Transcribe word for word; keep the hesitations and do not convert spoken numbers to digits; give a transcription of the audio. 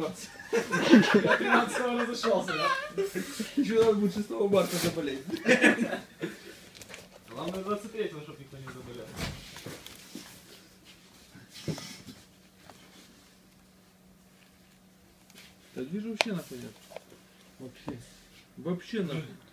тринадцать. тринадцатого разошелся, да? Еще надо будет шестого марта заболеть. Главное двадцать третьего, чтобы никто не заболел. Да вижу вообще нахуй нет. Вообще. Вообще нахуй.